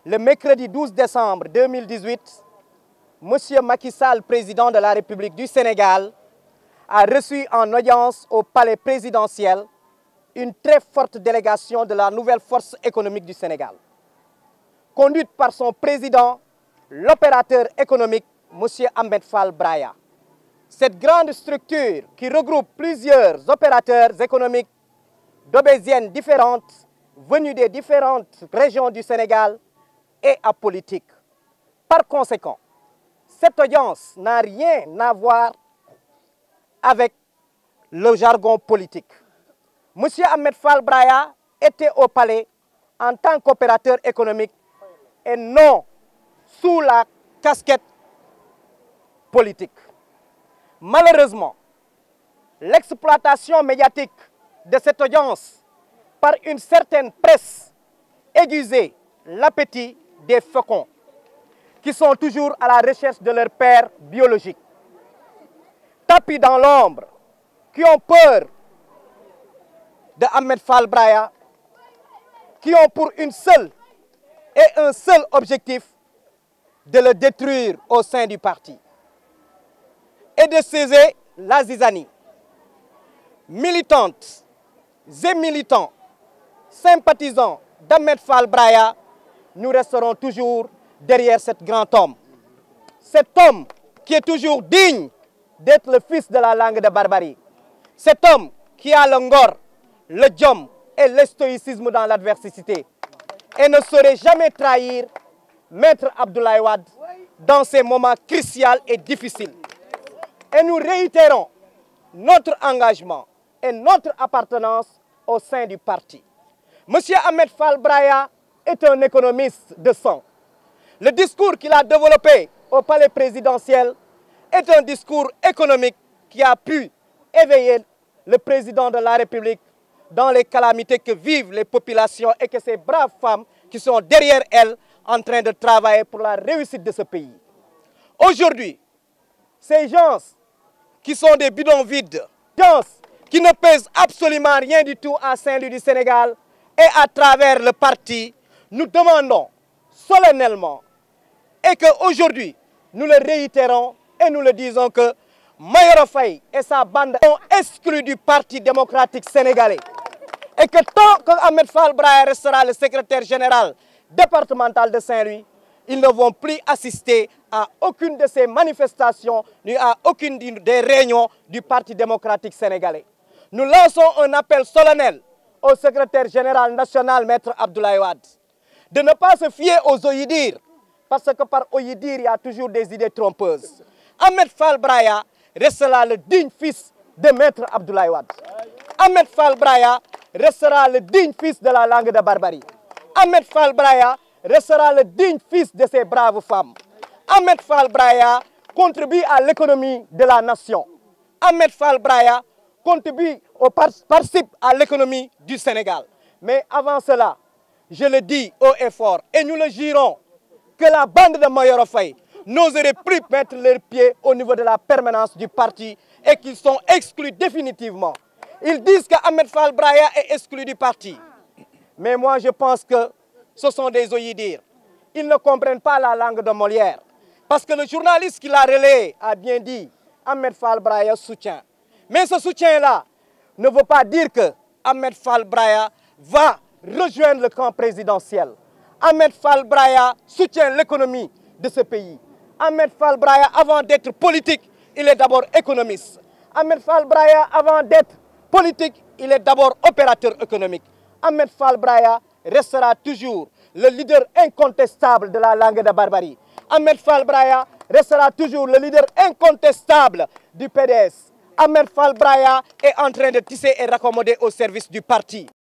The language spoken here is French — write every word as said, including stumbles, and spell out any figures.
Le mercredi douze décembre deux mille dix-huit, M. Macky Sall, président de la République du Sénégal, a reçu en audience au palais présidentiel une très forte délégation de la nouvelle force économique du Sénégal, conduite par son président, l'opérateur économique, M. Ahmed Fall Braya. Cette grande structure qui regroupe plusieurs opérateurs économiques d'obésiennes différentes, venus des différentes régions du Sénégal, est apolitique. Par conséquent, cette audience n'a rien à voir avec le jargon politique. M. Ahmed Fall Braya était au palais en tant qu'opérateur économique et non sous la casquette politique. Malheureusement, l'exploitation médiatique de cette audience par une certaine presse aiguisait l'appétit des faucons qui sont toujours à la recherche de leur père biologique. Tapis dans l'ombre, qui ont peur de Ahmed Fall Braya, qui ont pour une seule et un seul objectif de le détruire au sein du parti et de saisir la zizanie. Militantes et militants, sympathisants d'Ahmed Fall Braya, nous resterons toujours derrière cet grand homme. Cet homme qui est toujours digne d'être le fils de la langue de barbarie. Cet homme qui a le ngor, le djom et le stoïcisme dans l'adversité et ne saurait jamais trahir Maître Abdoulaye Wade dans ces moments cruciaux et difficiles. Et nous réitérons notre engagement et notre appartenance au sein du parti. M. Ahmed Fall Braya est un économiste de sang. Le discours qu'il a développé au palais présidentiel est un discours économique qui a pu éveiller le président de la République dans les calamités que vivent les populations et que ces braves femmes qui sont derrière elles en train de travailler pour la réussite de ce pays. Aujourd'hui, ces gens qui sont des bidons vides, gens qui ne pèsent absolument rien du tout à Saint-Louis du Sénégal et à travers le parti, nous demandons solennellement et qu'aujourd'hui, nous le réitérons et nous le disons que Mayoro Faye et sa bande sont exclus du Parti démocratique sénégalais. Et que tant que Ahmed Fall Braya restera le secrétaire général départemental de Saint-Louis, ils ne vont plus assister à aucune de ces manifestations, ni à aucune des réunions du Parti démocratique sénégalais. Nous lançons un appel solennel au secrétaire général national, Maître Abdoulaye Wade, de ne pas se fier aux oïdirs, parce que par oïdirs, il y a toujours des idées trompeuses. Ahmed Fall Braya restera le digne fils de Maître Abdoulaye Wade. Ahmed Fall Braya restera le digne fils de la langue de barbarie. Ahmed Fall Braya restera le digne fils de ces braves femmes. Ahmed Fall Braya contribue à l'économie de la nation. Ahmed Fall Braya contribue ou participe à l'économie du Sénégal. Mais avant cela, je le dis haut et fort, et nous le jurons, que la bande de Mayoro Faye n'oserait plus mettre leurs pieds au niveau de la permanence du parti et qu'ils sont exclus définitivement. Ils disent qu'Ahmed Fall Braya est exclu du parti. Mais moi, je pense que ce sont des oïdirs. Ils ne comprennent pas la langue de Molière. Parce que le journaliste qui l'a relayé a bien dit Ahmed Fall Braya soutient. Mais ce soutien-là ne veut pas dire que Ahmed Fall Braya va rejoindre le camp présidentiel. Ahmed Fall Braya soutient l'économie de ce pays. Ahmed Fall Braya, avant d'être politique, il est d'abord économiste. Ahmed Fall Braya, avant d'être politique, il est d'abord opérateur économique. Ahmed Fall Braya restera toujours le leader incontestable de la langue de barbarie. Ahmed Fall Braya restera toujours le leader incontestable du P D S. Ahmed Fall Braya est en train de tisser et raccommoder au service du parti.